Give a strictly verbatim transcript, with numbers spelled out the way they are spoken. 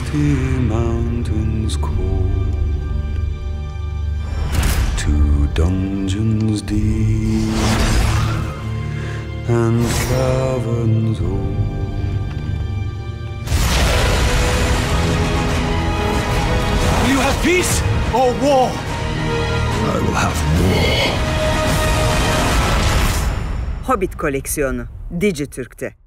misty mountains cold, to dungeons deep and caverns old. Will you have peace or war? I will have war. Hobbit Koleksiyonu Digiturk'te.